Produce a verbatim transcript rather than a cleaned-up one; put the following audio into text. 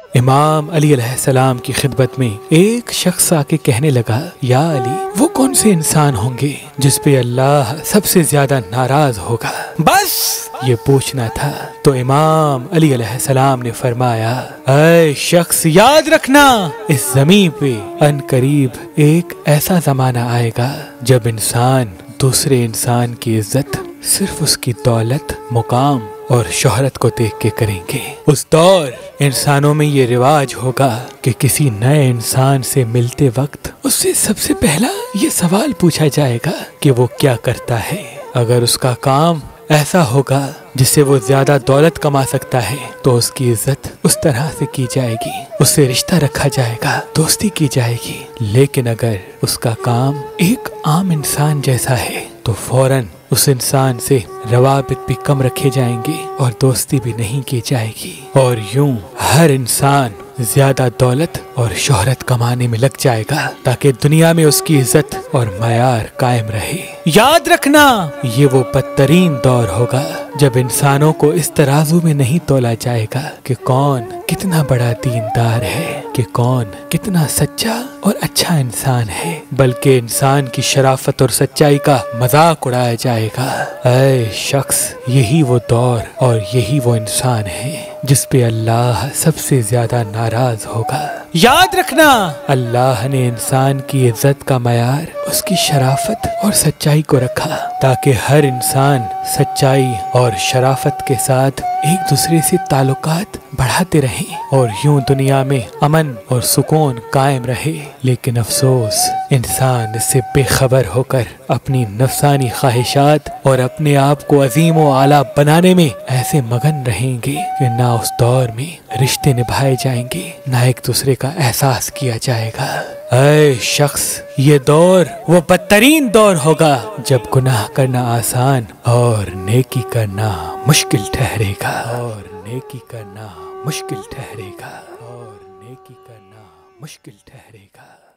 इमाम अली अलैहिस्सलाम की खिदमत में एक शख्स आके कहने लगा, या अली, वो कौन से इंसान होंगे जिस पे अल्लाह सबसे ज्यादा नाराज होगा? बस ये पूछना था। तो इमाम अली अलैहिस्सलाम ने फरमाया, ऐ शख्स, याद रखना, इस जमीन पे अनकरीब एक ऐसा जमाना आएगा जब इंसान दूसरे इंसान की इज्जत सिर्फ उसकी दौलत, मुकाम और शोहरत को देख के करेंगे। उस दौर इंसानों में ये रिवाज होगा कि किसी नए इंसान से मिलते वक्त उससे सबसे पहला ये सवाल पूछा जाएगा कि वो क्या करता है। अगर उसका काम ऐसा होगा जिससे वो ज्यादा दौलत कमा सकता है तो उसकी इज्जत उस तरह से की जाएगी, उससे रिश्ता रखा जाएगा, दोस्ती की जाएगी। लेकिन अगर उसका काम एक आम इंसान जैसा है तो फौरन उस इंसान से रवाबित भी कम रखे जाएंगे और दोस्ती भी नहीं की जाएगी। और यूं हर इंसान ज्यादा दौलत और शोहरत कमाने में लग जाएगा ताकि दुनिया में उसकी इज्जत और मयार कायम रहे। याद रखना, ये वो बदतरीन दौर होगा जब इंसानों को इस तराजू में नहीं तोला जाएगा कि कौन कितना बड़ा दीनदार है, कि कौन कितना सच्चा और अच्छा इंसान है, बल्कि इंसान की शराफत और सच्चाई का मजाक उड़ाया जाएगा। ऐ शख्स, यही वो दौर और यही वो इंसान है जिस पे अल्लाह सबसे ज्यादा नाराज होगा। याद रखना, अल्लाह ने इंसान की इज्जत का मयार उसकी शराफत और सच्चाई को रखा ताकि हर इंसान सच्चाई और शराफत के साथ एक दूसरे से ताल्लुकात बढ़ाते रहें और यूं दुनिया में अमन और सुकून कायम रहे। लेकिन अफसोस, इंसान इससे बेखबर होकर अपनी नफसानी ख्वाहिशात और अपने आप को अजीम व आला बनाने में ऐसे मगन रहेंगे कि ना उस दौर में रिश्ते निभाए जाएंगे, ना एक दूसरे का एहसास किया जाएगा। ऐ शख्स, ये दौर वो बदतरीन दौर होगा जब गुनाह करना आसान और नेकी करना मुश्किल ठहरेगा और नेकी करना मुश्किल ठहरेगा और नेकी करना मुश्किल ठहरेगा।